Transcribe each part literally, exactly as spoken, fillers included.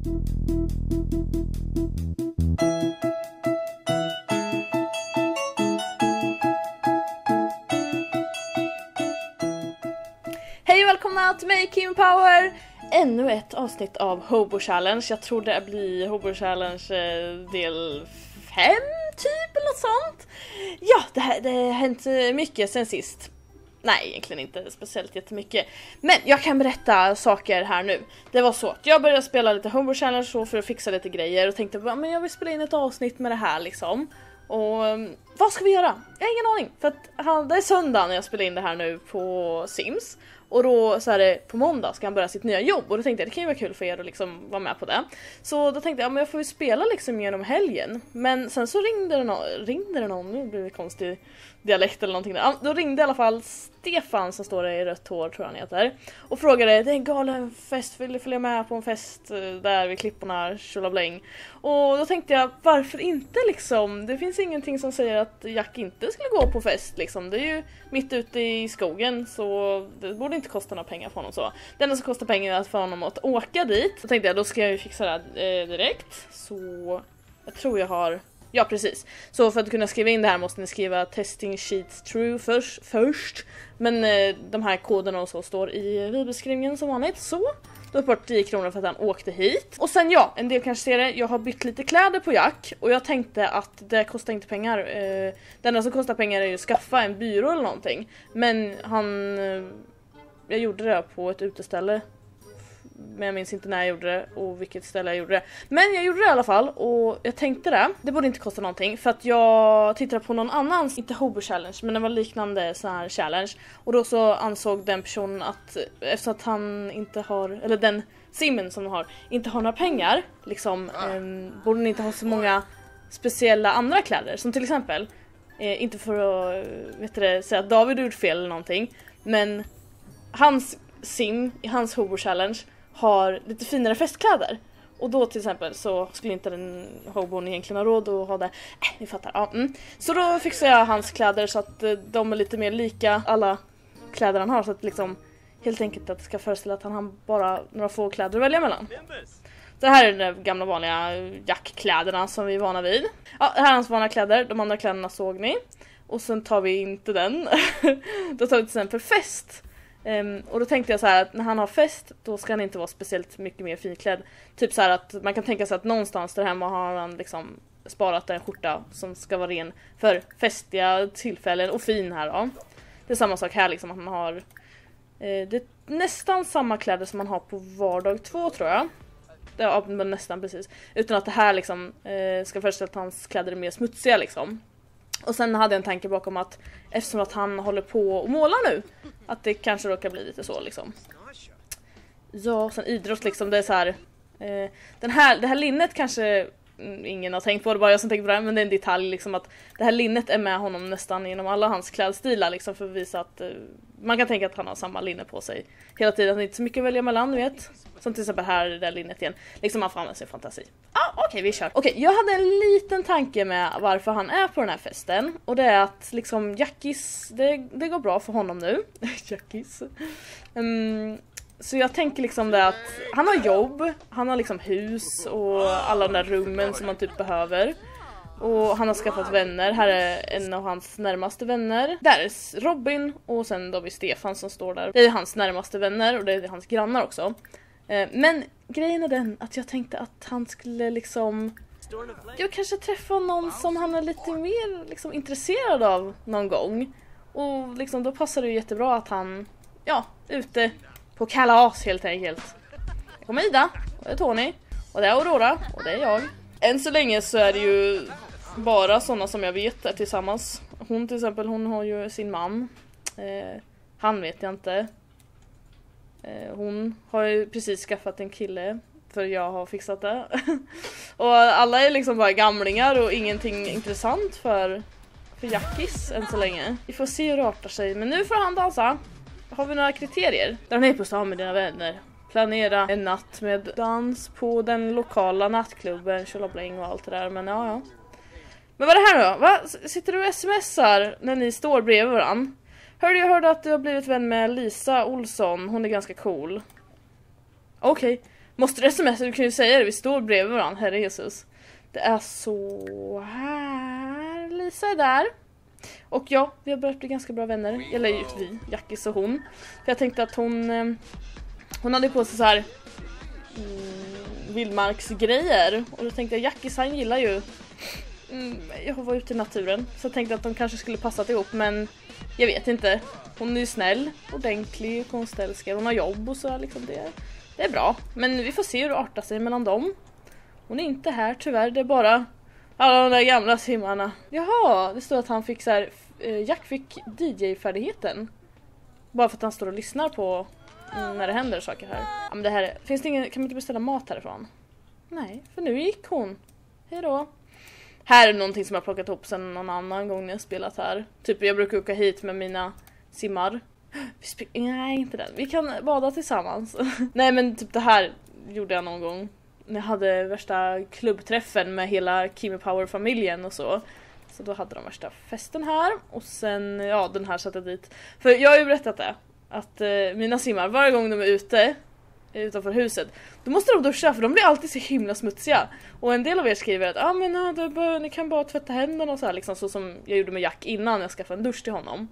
Hej och välkomna till mig, Kim Power! Ännu ett avsnitt av Hobo Challenge. Jag tror det blir Hobo Challenge del fem typ eller något sånt. Ja, det, här, det har hänt mycket sen sist. Nej, egentligen inte speciellt jättemycket. Men jag kan berätta saker här nu. Det var så att jag började spela lite Hobo Challenge så för att fixa lite grejer och tänkte men jag vill spela in ett avsnitt med det här liksom. Och vad ska vi göra? Jag har ingen aning. För att det är söndag när jag spelar in det här nu på Sims. Och då så är det på måndag ska han börja sitt nya jobb. Och då tänkte jag det kan ju vara kul för er att liksom vara med på det. Så då tänkte jag ja, men jag får ju spela liksom genom helgen. Men sen så ringde det någon, ringde det någon, nu blir det konstig dialekt eller någonting. Ja, då ringde i alla fall Stefan som står där i rött hår tror jag han heter. Och frågade, det är en galen fest, vill du följa med på en fest där vid klipporna, tjolabläng. Och då tänkte jag, varför inte liksom? Det finns ingenting som säger att Jack inte skulle gå på fest liksom. Det är ju mitt ute i skogen så det borde inte kosta några pengar för honom så. Det enda som kostar pengar är för honom att åka dit. Så tänkte jag, då ska jag ju fixa det här eh, direkt. Så jag tror jag har... Ja, precis. Så för att kunna skriva in det här måste ni skriva testing sheets true först. först. Men eh, de här koderna och så står i videobeskrivningen som vanligt. Så, då har jag fått tio kronor för att han åkte hit. Och sen ja, en del kanske ser det. Jag har bytt lite kläder på Jack. Och jag tänkte att det kostar inte pengar. Eh, det enda som kostar pengar är ju att skaffa en byrå eller någonting. Men han... Eh, jag gjorde det på ett uteställe. Men jag minns inte när jag gjorde det och vilket ställe jag gjorde det. Men jag gjorde det i alla fall och jag tänkte det. Det borde inte kosta någonting för att jag tittade på någon annans, inte Hobo Challenge, men det var liknande så här challenge. Och då så ansåg den personen att eftersom att han inte har, eller den simmen som de har, inte har några pengar, liksom um, borde ni inte ha så många speciella andra kläder. Som till exempel, eh, inte för att vet du, säga att David gjort fel eller någonting, men hans sim i hans Hobo Challenge har lite finare festkläder. Och då till exempel så skulle inte den hobon egentligen ha råd att ha det. Äh, ni fattar. Ja, mm. Så då fixar jag hans kläder så att de är lite mer lika alla kläder han har. Så att liksom helt enkelt att det ska föreställa att han har bara några få kläder att välja mellan. Det här är de gamla vanliga jackkläderna som vi är vana vid. Ja, det här är hans vanliga kläder. De andra kläderna såg ni. Och sen tar vi inte den. Då tar vi till exempel fest. Um, och då tänkte jag så här att när han har fest då ska han inte vara speciellt mycket mer finklädd. Typ så här att man kan tänka sig att någonstans där hemma har han liksom sparat en skjorta som ska vara ren för festiga tillfällen och fin här då. Det är samma sak här liksom att man har eh, det är nästan samma kläder som man har på vardag två tror jag. Det är men nästan precis. Utan att det här liksom eh, ska föreställa att hans kläder är mer smutsiga liksom. Och sen hade jag en tanke bakom att eftersom att han håller på att måla nu att det kanske råkar bli lite så liksom. Ja, sen idrott liksom, det är så här eh, den här, det här linnet kanske mm, ingen har tänkt på, det bara jag som tänker på det, men det är en detalj liksom att det här linnet är med honom nästan genom alla hans klädstilar liksom för att visa att eh, man kan tänka att han har samma linne på sig hela tiden, att det är inte så mycket att välja mellan, du vet. Som till exempel här, det där linnet igen. Liksom man får använda sin fantasi. Ah, okej, okay, vi kör. Okej, okay, jag hade en liten tanke med varför han är på den här festen. Och det är att liksom Jackis, det, det går bra för honom nu. Jackis. Um, så jag tänker liksom det att han har jobb, han har liksom hus och alla de där rummen som man typ behöver. Och han har skaffat vänner. Här är en av hans närmaste vänner. Där är Robin och sen då har vi Stefan som står där. Det är hans närmaste vänner och det är hans grannar också. Men grejen är den att jag tänkte att han skulle liksom... Jag kanske träffa någon som han är lite mer liksom intresserad av någon gång. Och liksom då passar det ju jättebra att han, ja, ute på kalas helt enkelt. Jag kommer Ida, och det är Tony, och det är Aurora, och det är jag. Än så länge så är det ju bara sådana som jag vet är tillsammans. Hon till exempel, hon har ju sin man. Eh, han vet jag inte. Eh, hon har ju precis skaffat en kille. För jag har fixat det. Och alla är liksom bara gamlingar och ingenting intressant för, för Jackis än så länge. Vi får se hur det artar sig. Men nu får han dansa. Har vi några kriterier? Dra ner på stan med dina vänner. Planera en natt med dans på den lokala nattklubben. Tjolabläng och allt det där. Men ja, ja. Men vad är det här då? Va? Sitter du och smsar när ni står bredvid varann? Hörde jag hörde att du har blivit vän med Lisa Olsson. Hon är ganska cool. Okej. Okay. Måste du smsa? Du kan ju säga det, vi står bredvid varandra, herre Jesus. Det är så här. Lisa är där. Och ja, vi har börjat bli ganska bra vänner. Eller just vi, Jackis och hon. För jag tänkte att hon Hon hade på sig så här mm, vildmarksgrejer. Och då tänkte jag, Jackis han gillar ju mm, jag var ute i naturen. Så jag tänkte att de kanske skulle passat ihop. Men jag vet inte. Hon är ju snäll, ordentlig, konstälskare. Hon har jobb och så liksom det, det är bra. Men vi får se hur det artar sig mellan dem. Hon är inte här tyvärr, det är bara alla de där gamla simmarna. Jaha, det står att han fick så här, Jack fick D J-färdigheten. Bara för att han står och lyssnar på mm, när det händer saker här. Ja, men det här, finns det ingen, kan man inte beställa mat härifrån? Nej, för nu gick hon. Hej då. Här är någonting som jag har plockat ihop sen någon annan gång när jag spelat här. Typ jag brukar åka hit med mina simmar. Vi sp- Nej, inte den. Vi kan bada tillsammans. Nej, men typ det här gjorde jag någon gång. När jag hade värsta klubbträffen med hela Kimi Power-familjen och så. Så då hade de värsta festen här. Och sen, ja, den här satte jag dit. För jag har ju berättat det. Att eh, mina simmar, varje gång de är ute utanför huset, då måste de duscha för de blir alltid så himla smutsiga. Och en del av er skriver att ah, men, ja, bör, ni kan bara tvätta händerna och så här. Liksom, så som jag gjorde med Jack innan jag skaffade en dusch till honom.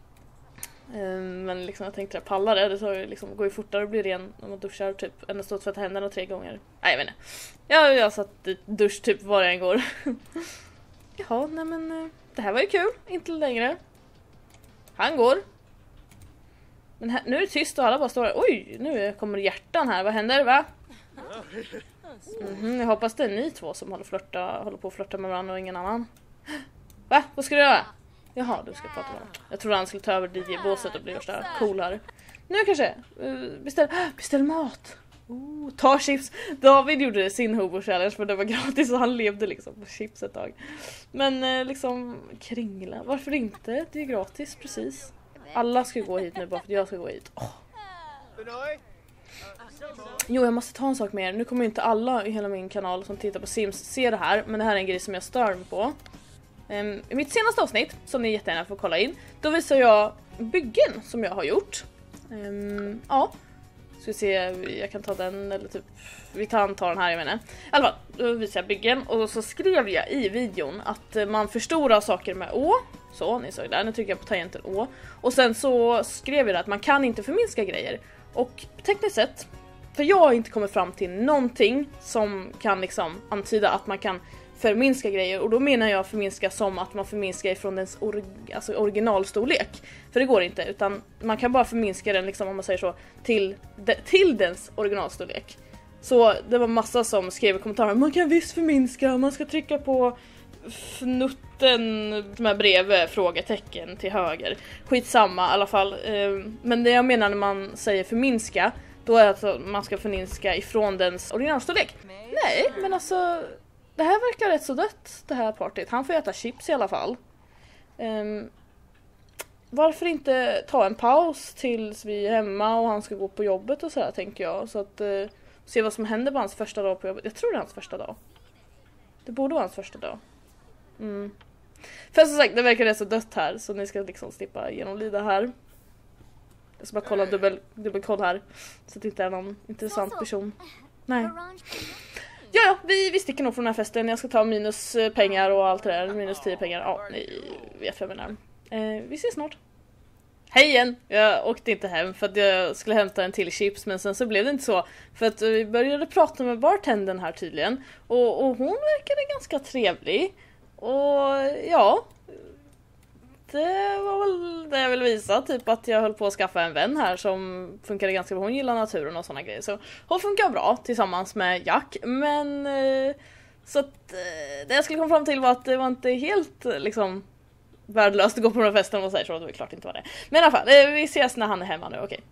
Um, men liksom jag tänkte att jag pallar det. Det så liksom, går ju fortare och blir ren när man duschar typ, än att stå och tvätta händerna tre gånger. Nej, jag vet inte. Jag, jag har satt dusch typ var jag än går. Jaha, nej men det här var ju kul. Inte längre. Han går. Men här, nu är det tyst och alla bara står där. Oj, nu kommer hjärtan här. Vad händer, va? Mm-hmm, jag hoppas det är ni två som håller, flirta, håller på att flirta med varandra och ingen annan. Va? Vad ska du göra? Jaha, du ska prata med honom. Jag trodde han skulle ta över D J-båset och bli värsta coolare. Nu kanske. Beställ, beställ mat. Oh, ta chips. David gjorde sin Hobo Challenge för det var gratis och han levde liksom på chips ett tag. Men liksom kringla. Varför inte? Det är gratis, precis. Alla ska gå hit nu bara för att jag ska gå hit. Oh. Jo, jag måste ta en sak med er. Nu kommer inte alla i hela min kanal som tittar på Sims se det här. Men det här är en grej som jag stör mig på. Um, I mitt senaste avsnitt, som ni jättegärna får kolla in, då visar jag byggen som jag har gjort. Um, ja, ska vi se, jag kan ta den eller typ, vi tar, tar den här, jag menar. I alla fall, då visar jag byggen och så skrev jag i videon att man förstorar saker med å. Så, ni såg där, nu trycker jag på tangenten å. Och sen så skrev jag att man kan inte förminska grejer. Och tekniskt sett, för jag har inte kommit fram till någonting som kan liksom antyda att man kan förminska grejer, och då menar jag förminska som att man förminskar ifrån dens or- alltså originalstorlek. För det går inte, utan man kan bara förminska den liksom, om man säger så, till, de- till dens originalstorlek. Så det var massa som skrev i kommentarer, man kan visst förminska, man ska trycka på fnutten med bredvid frågetecken till höger. Skitsamma i alla fall. Men det jag menar när man säger förminska, då är det att man ska förminska ifrån dens originalstorlek. Nej, men alltså det här verkar rätt så dött, det här partyt. Han får äta chips i alla fall. Um, varför inte ta en paus tills vi är hemma och han ska gå på jobbet och sådär, tänker jag. Så att uh, se vad som händer på hans första dag på jobbet. Jag tror det är hans första dag. Det borde vara hans första dag. Mm. För som sagt, det verkar rätt så dött här. Så ni ska liksom slippa genomlida här. Jag ska bara kolla dubbel, dubbelkoll här. Så att det inte är någon intressant person. Nej. Ja, ja, vi, vi sticker nog från den här festen. Jag ska ta minus pengar och allt det där. Minus tio pengar. Ja, ni vet vad jag menar. Eh, vi ses snart. Hej igen! Jag åkte inte hem för att jag skulle hämta en till chips. Men sen så blev det inte så. För att vi började prata med bartendern här tydligen. Och, och hon verkade ganska trevlig. Och ja, det var väl det jag ville visa. Typ att jag höll på att skaffa en vän här som funkade ganska bra. Hon gillar naturen och såna grejer. Så hon funkar bra tillsammans med Jack. Men så att det jag skulle komma fram till var att det var inte helt liksom värdelöst att gå på den här festen och säga så. Det var klart inte var det. Men i alla fall, vi ses när han är hemma nu, okej. Okay.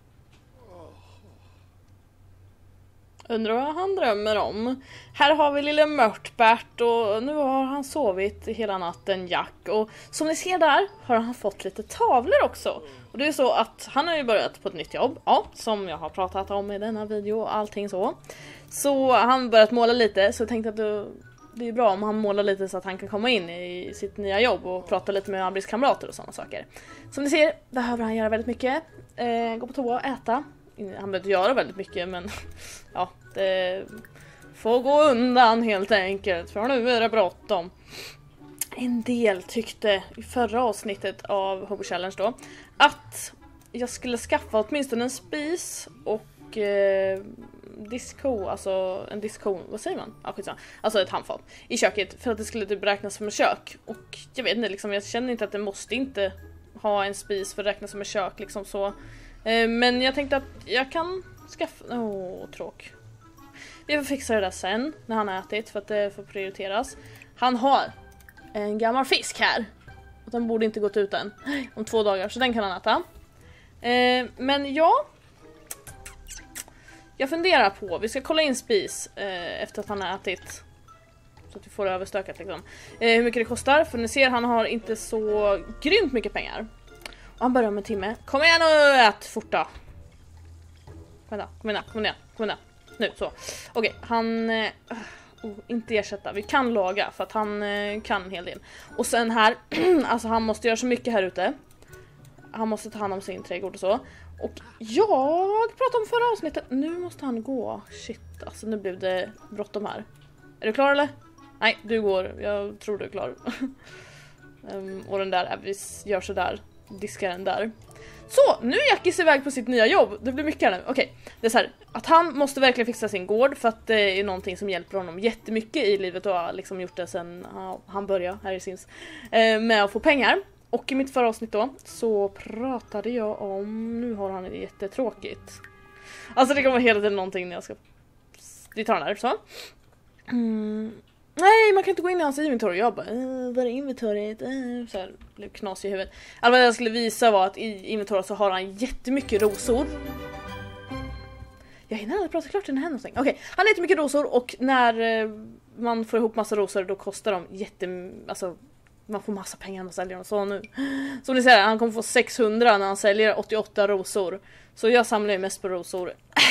Undrar vad han drömmer om. Här har vi lille Mörtbert och nu har han sovit hela natten, Jack. Och som ni ser där har han fått lite tavlor också. Och det är så att han har ju börjat på ett nytt jobb. Ja, som jag har pratat om i denna video och allting så. Så han har börjat måla lite, så jag tänkte att det, det är bra om han målar lite så att han kan komma in i sitt nya jobb och prata lite med arbetskamrater och sådana saker. Som ni ser behöver han göra väldigt mycket. Eh, gå på toa och äta. han behövde göra väldigt mycket, men ja, det får gå undan helt enkelt, för nu är det bråttom. En del tyckte i förra avsnittet av Hobo Challenge då att jag skulle skaffa åtminstone en spis och eh, disko, alltså en disko, vad säger man? Ja, skitsamma. Alltså ett handfat i köket för att det skulle typ räknas som ett kök. Och jag vet inte, liksom, jag känner inte att det måste inte ha en spis för att räknas som ett kök liksom så. Eh, men jag tänkte att jag kan skaffa, åh oh, tråk. Vi får fixa det där sen när han har ätit för att det får prioriteras. Han har en gammal fisk här. Och den borde inte gått ut än om två dagar, så den kan han äta. Eh, men ja, jag funderar på, vi ska kolla in spis eh, efter att han har ätit. Så att vi får det överstökat liksom. Eh, hur mycket det kostar, för ni ser han har inte så grymt mycket pengar. Och han börjar om en timme. Kom igen och ät fort då. Kom igen, kom igen, kom igen, kom igen. Nu, så. Okej, han... Eh, oh, inte ersätta, vi kan laga för att han eh, kan en hel del. Och sen här, alltså han måste göra så mycket här ute. Han måste ta hand om sin trädgård och så. Och jag pratade om förra avsnittet. Nu måste han gå. Shit, alltså nu blev det bråttom här. Är du klar eller? Nej, du går. Jag tror du är klar. um, och den där, vi gör så där. Diskar den där. Så, nu är Jackis iväg på sitt nya jobb. Det blir mycket här nu. Okej, okay. Det är så här att han måste verkligen fixa sin gård för att det är någonting som hjälper honom jättemycket i livet och har liksom gjort det sen ja, han började här i Sims eh, med att få pengar. Och i mitt förra avsnitt då så pratade jag om, nu har han det jättetråkigt. Alltså det kommer hela tiden någonting när jag ska, vi tar den där så. Mm. Nej, man kan inte gå in i hans inventory. Jag bara, äh, vad är inventoriet? Äh, så här, blev knasig i huvudet. Alltså vad jag skulle visa var att i inventoriet så har han jättemycket rosor. Jag hinner aldrig prata klart innan någonting. Okej, okay. Han har jättemycket rosor och när eh, man får ihop massa rosor då kostar de jätte, alltså man får massa pengar när man säljer dem. Så nu, som ni ser, han kommer få sexhundra när han säljer åttioåtta rosor. Så jag samlar ju mest på rosor.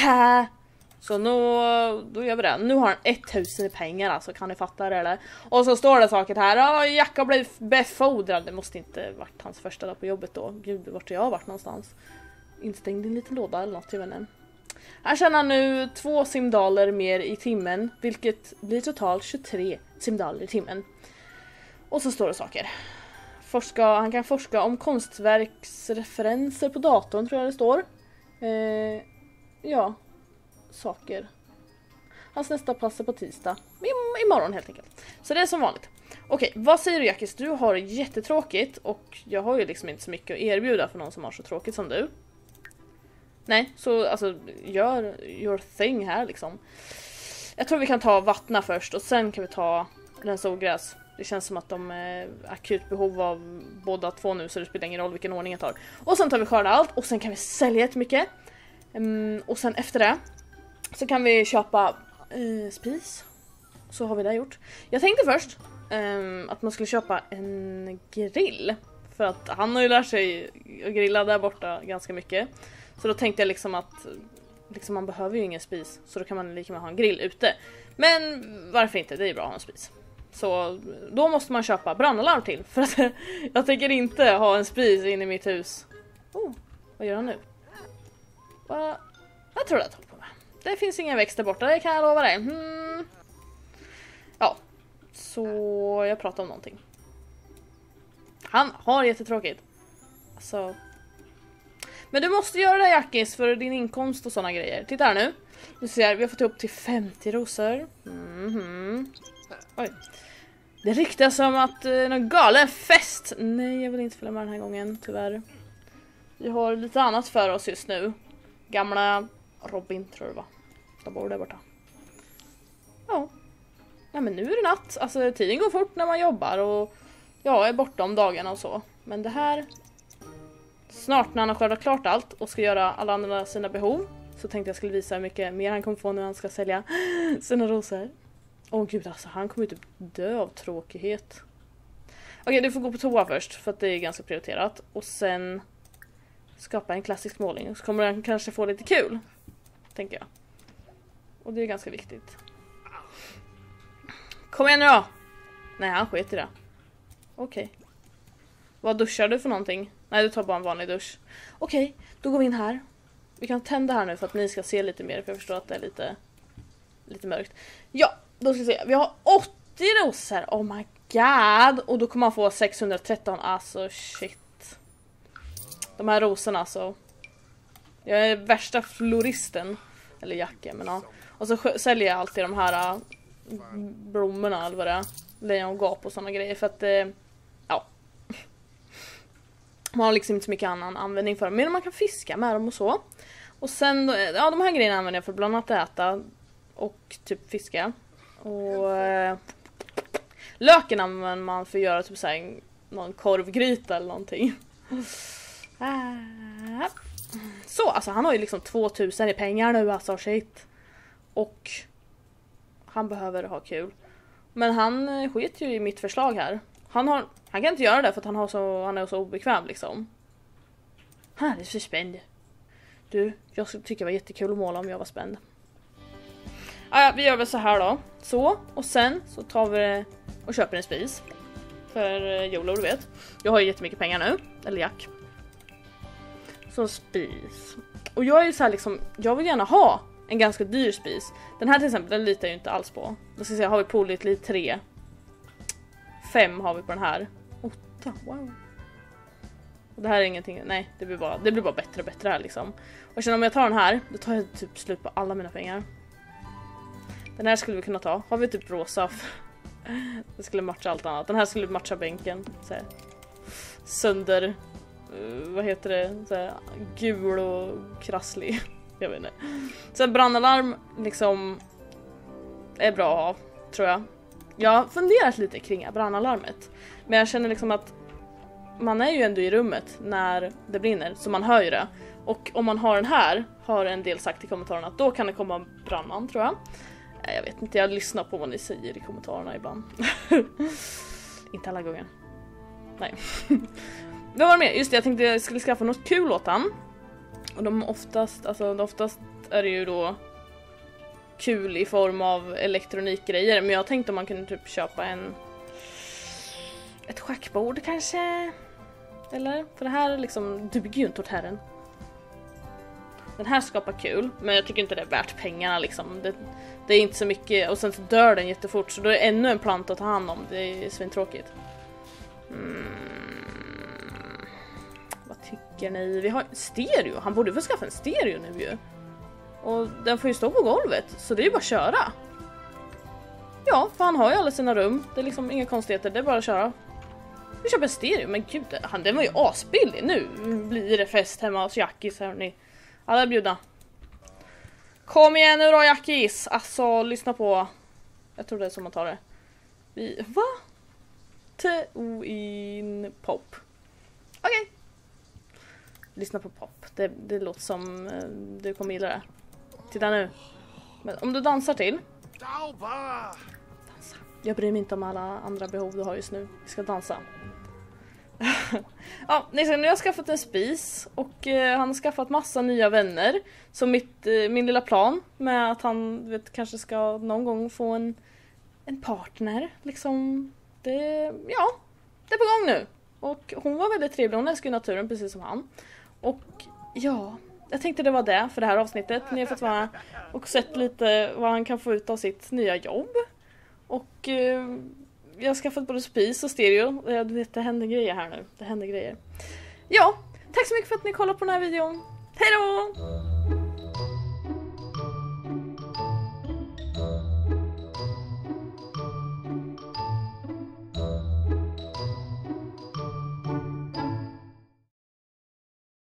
Så nu, då gör vi det. Nu har han tusen i pengar, alltså kan ni fatta det eller? Och så står det saker här. Ja, Jack har blivit befordrad. Det måste inte varit hans första dag på jobbet då. Gud, vart jag har varit någonstans. Instängd i en liten låda eller något, jag vet inte. Han tjänar nu två simdaler mer i timmen, vilket blir totalt tjugotre simdaler i timmen. Och så står det saker. Forska, han kan forska om konstverksreferenser på datorn, tror jag det står. Eh, ja, saker. Hans nästa pass är på tisdag. I, imorgon helt enkelt. Så det är som vanligt. Okej, vad säger du Jackis? Du har jättetråkigt och jag har ju liksom inte så mycket att erbjuda för någon som har så tråkigt som du. Nej, så alltså gör your thing här liksom. Jag tror vi kan ta vattna först och sen kan vi ta rensa ogräs. Det känns som att de är akut behov av båda två nu, så det spelar ingen roll vilken ordning jag tar. Och sen tar vi skörda allt och sen kan vi sälja jättemycket. Um, och sen efter det så kan vi köpa uh, spis. Så har vi det gjort. Jag tänkte först um, att man skulle köpa en grill. För att han har ju lärt sig att grilla där borta ganska mycket. Så då tänkte jag liksom att liksom man behöver ju ingen spis. Så då kan man lika med ha en grill ute. Men varför inte? Det är ju bra att ha en spis. Så då måste man köpa brandalarm till. För att jag tänker inte ha en spis in i mitt hus. Oh, vad gör han nu? Va? Jag tror det jag tar på mig. Det finns inga växter borta, det kan jag lova dig. Hmm. Ja, så jag pratar om någonting. Han har jättetråkigt. Alltså. Men du måste göra det Jackis för din inkomst och såna grejer. Titta här nu. Du ser, vi har fått upp till femtio rosor. Mhm. Oj. Det ryktas som att eh, någon galen fest. Nej, jag vill inte följa med den här gången, tyvärr. Vi har lite annat för oss just nu. Gamla Robin, tror jag det var. De bor där borta. Ja. Nej, men nu är det natt. Alltså, tiden går fort när man jobbar. Och jag är borta om dagarna och så. Men det här... Snart när han har skördat klart allt och ska göra alla andra sina behov, så tänkte jag skulle visa hur mycket mer han kommer få när han ska sälja sina rosor. Åh oh, gud, alltså han kommer ju typ dö av tråkighet. Okej, okay, du får gå på toa först för att det är ganska prioriterat. Och sen skapa en klassisk målning. Så kommer han kanske få lite kul, tänker jag. Och det är ganska viktigt. Kom igen nu då! Nej, han sket i det. Okej. Okay. Vad duschar du för någonting? Nej, du tar bara en vanlig dusch. Okej, okay, då går vi in här. Vi kan tända här nu för att ni ska se lite mer, för jag förstår att det är lite lite mörkt. Ja, då ska vi se. Vi har åttio rosor. Oh my god. Och då kommer man få sexhundratretton. Alltså shit. De här rosorna alltså. Jag är värsta floristen. Eller jacka, men ja. Och så säljer jag alltid de här äh, blommorna eller vad det är. Lejongap och sådana grejer. För att, äh, ja. Man har liksom inte så mycket annan användning för dem. Men man kan fiska med dem och så. Och sen, ja, de här grejerna använder jag för bland annat att äta. Och typ fiska. Och äh, löken använder man för att göra typ såhär någon korvgryta eller någonting. Ah. Så, alltså han har ju liksom tvåtusen i pengar nu, alltså shit. Och han behöver ha kul. Men han skit ju i mitt förslag här. Han har, han kan inte göra det för att han, har så, han är så obekväm liksom. Han är så spänd. Du, jag skulle tycka det var jättekul att måla om jag var spänd. Ah, ja, vi gör väl så här då. Så, och sen så tar vi och köper en spis. För Jolo, du vet. Jag har ju jättemycket pengar nu. Eller jack. Så spis. Och jag är ju så här liksom, jag vill gärna ha en ganska dyr spis. Den här till exempel, den litar jag ju inte alls på. Då ska jag säga, har vi pålitlig tre. Fem har vi på den här. Åtta, wow. Och det här är ingenting, nej, det blir bara, det blir bara bättre och bättre här liksom. Och sen om jag tar den här, då tar jag typ slut på alla mina pengar. Den här skulle vi kunna ta. Har vi typ rosa? Det skulle matcha allt annat. Den här skulle matcha bänken. Så här. Sönder. Uh, vad heter det? Så här, gul och krasslig. Jag vet inte. Sen brandalarm liksom är bra att ha, tror jag. Jag har funderat lite kring brandalarmet. Men jag känner liksom att man är ju ändå i rummet när det brinner. Så man hör ju det. Och om man har den här, har en del sagt i kommentarerna, att då kan det komma brandman, tror jag. Jag vet inte, jag lyssnar på vad ni säger i kommentarerna ibland. Inte alla gånger. Nej. Vad var det mer? Just det, jag tänkte jag skulle skaffa något kul åt han. Och de oftast, alltså oftast är det ju då kul i form av elektronikgrejer. Men jag tänkte om man kunde typ köpa en ett schackbord kanske. Eller? För det här liksom duger ju inte åt herren. Den här skapar kul, men jag tycker inte det är värt pengarna liksom. Det, det är inte så mycket, och sen så dör den jättefort, så då är det ännu en planta att ta hand om. Det är svintråkigt. Mm. Vad tycker ni? Vi har stereo. Han borde få skaffa en stereo nu ju. Och den får ju stå på golvet, så det är ju bara att köra. Ja, för han har ju alla sina rum. Det är liksom inga konstigheter, det är bara att köra. Vi köper en stereo, men gud, han, den var ju asbillig. Nu blir det fest hemma hos Jackis, hörni. Alla är bjudna. Kom igen nu då, Jackis. Alltså, lyssna på. Jag tror det är som man tar det. Vi, va? Twin pop. Okej. Okay. Lyssna på pop. Det, det låter som uh, du kommer gilla det. Titta nu. Men om du dansar till. Dansa. Jag bryr mig inte om alla andra behov du har just nu. Vi ska dansa. Ja, nu har jag skaffat en spis och eh, han har skaffat massa nya vänner. Så mitt, eh, min lilla plan med att han vet, kanske ska någon gång få en, en partner liksom, det, ja, det är på gång nu. Och hon var väldigt trevlig, hon älskar ju naturen precis som han. Och ja, jag tänkte det var det för det här avsnittet. Ni har fått vara och sett lite vad han kan få ut av sitt nya jobb. Och eh, jag har skaffat både spis och stereo. Jag vet, det händer grejer här nu. Det händer grejer. Ja, tack så mycket för att ni kollade på den här videon. Hej då!